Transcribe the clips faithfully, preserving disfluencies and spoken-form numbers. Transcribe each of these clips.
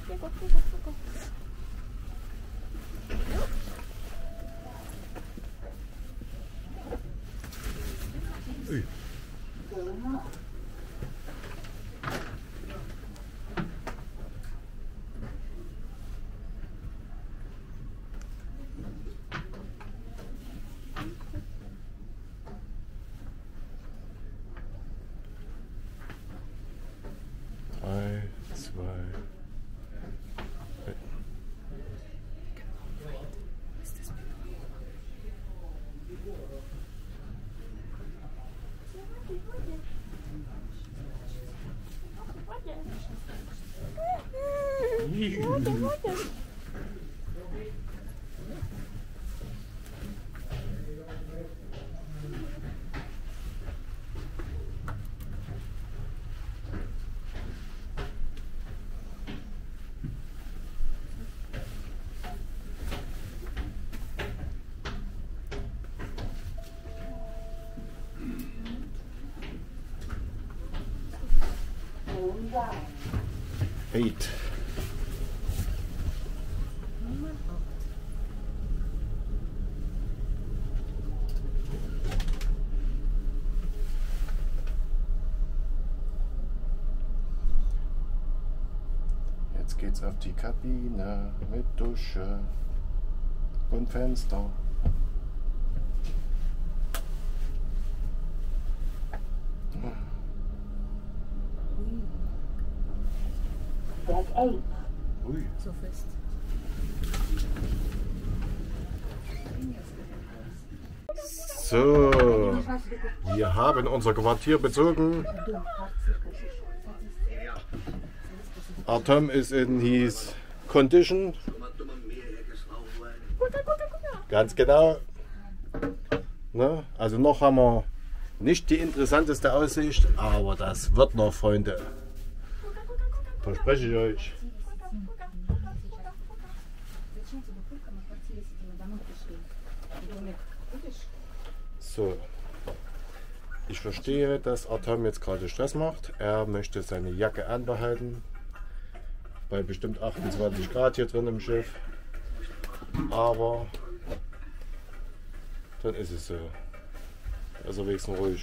Ui. Drei, zwei. Eight. Jetzt geht's auf die Kabine mit Dusche und Fenster. Ui. So fest. So, wir haben unser Quartier bezogen. Artem ist in his condition. Ganz genau. Ne? Also noch haben wir nicht die interessanteste Aussicht, aber das wird noch, Freunde. Verspreche ich euch. So, ich verstehe, dass Artem jetzt gerade Stress macht. Er möchte seine Jacke anbehalten, bei bestimmt achtundzwanzig Grad hier drin im Schiff. Aber dann ist es so. Also wenigstens ruhig.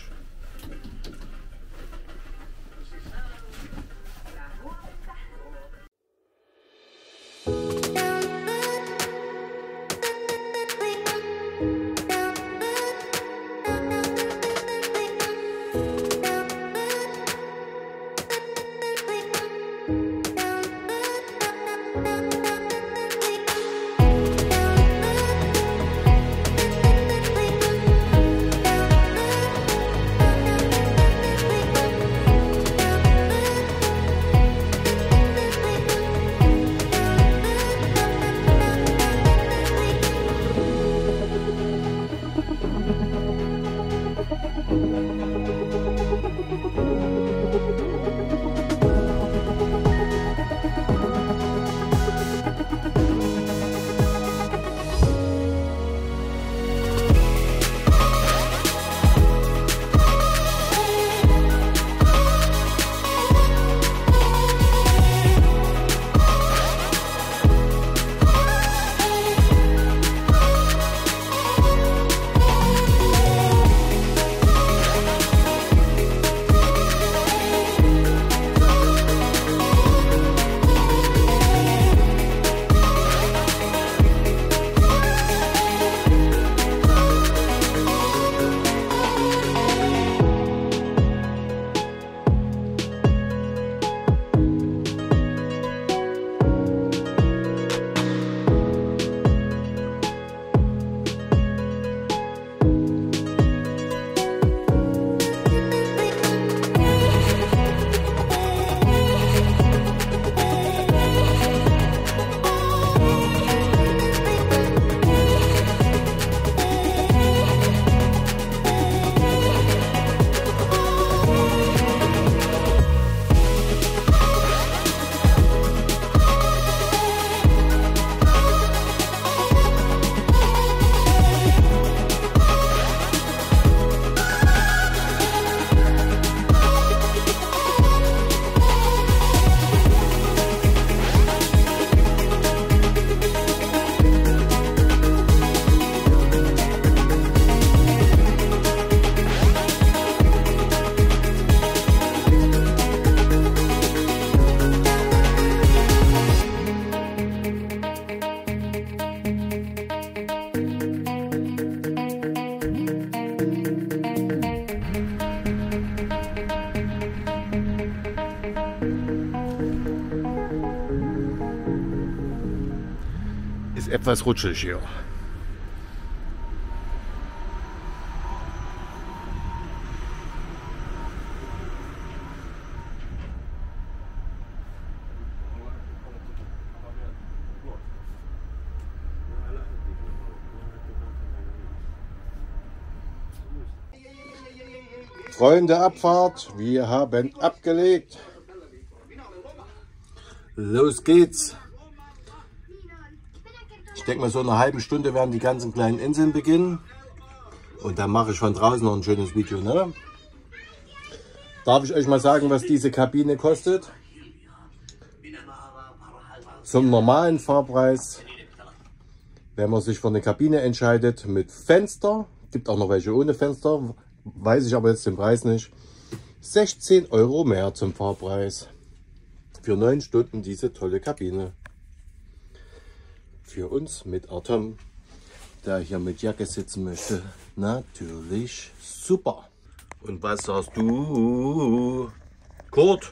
ist etwas rutschig hier. Freunde, Abfahrt, wir haben abgelegt. Los geht's. Ich denke mal, so in einer halben Stunde werden die ganzen kleinen Inseln beginnen. Und dann mache ich von draußen noch ein schönes Video. Ne? Darf ich euch mal sagen, was diese Kabine kostet? Zum normalen Fahrpreis, wenn man sich für eine Kabine entscheidet mit Fenster, gibt auch noch welche ohne Fenster, weiß ich aber jetzt den Preis nicht, sechzehn Euro mehr zum Fahrpreis. Für neun Stunden diese tolle Kabine. Für uns mit Atom, der hier mit Jacke sitzen möchte, natürlich super. Und was sagst du, Kurt?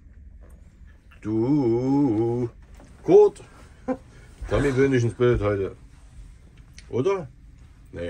Du, Kurt? Tommy will nicht ins Bild heute. Oder? Nee.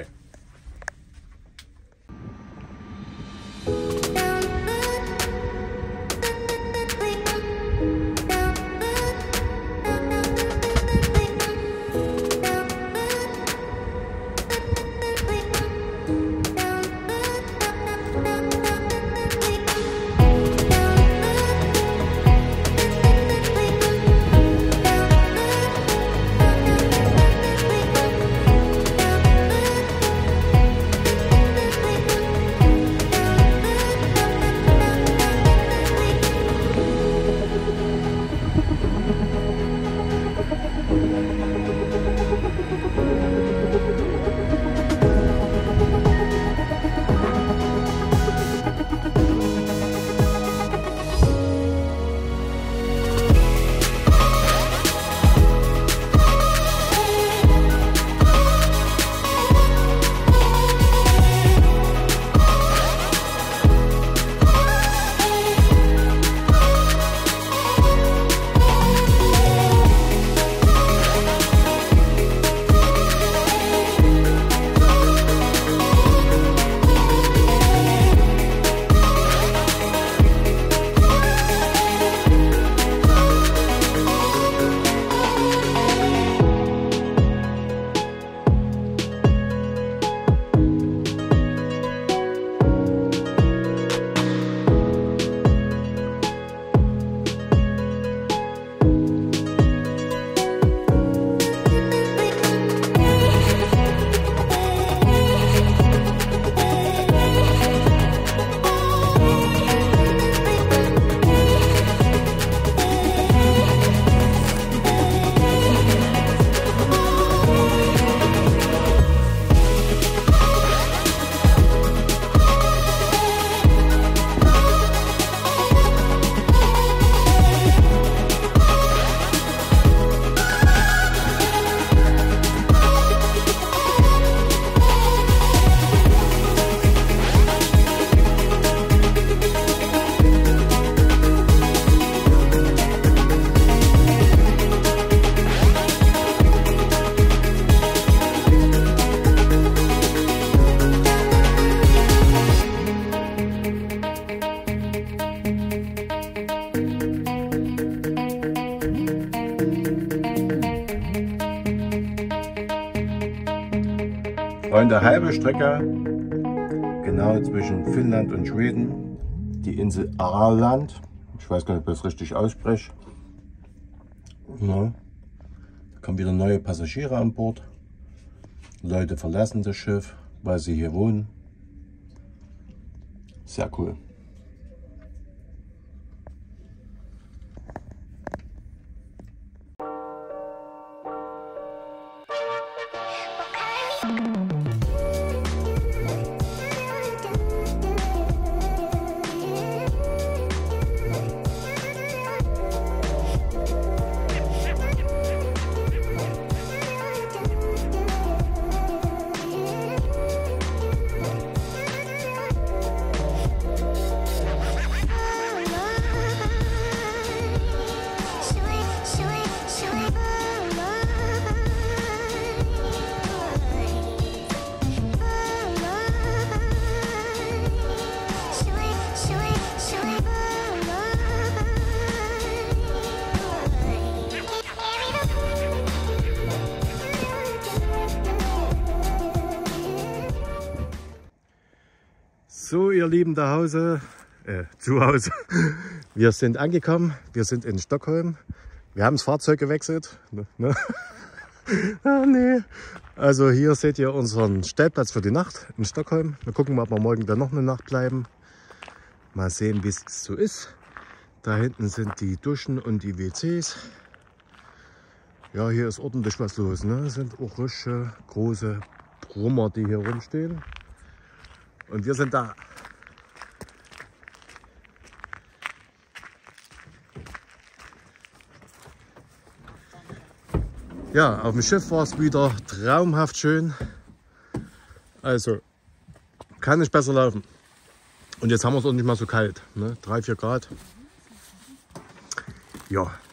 Freunde, halbe Strecke, genau zwischen Finnland und Schweden, die Insel Åland. Ich weiß gar nicht, ob ich das richtig ausspreche. Ja. Da kommen wieder neue Passagiere an Bord. Leute verlassen das Schiff, weil sie hier wohnen. Sehr cool. So, ihr Lieben da Hause, äh, zu Hause, wir sind angekommen, wir sind in Stockholm. Wir haben das Fahrzeug gewechselt. Ne? Ah, nee. Also hier seht ihr unseren Stellplatz für die Nacht in Stockholm. Wir gucken mal, ob wir morgen dann noch eine Nacht bleiben. Mal sehen, wie es so ist. Da hinten sind die Duschen und die W Cs. Ja, hier ist ordentlich was los. Ne? Es sind auch richtige große Brummer, die hier rumstehen. Und wir sind da. Ja, auf dem Schiff war es wieder traumhaft schön. Also kann nicht besser laufen. Und jetzt haben wir es auch nicht mal so kalt. Ne? drei, vier Grad. Ja.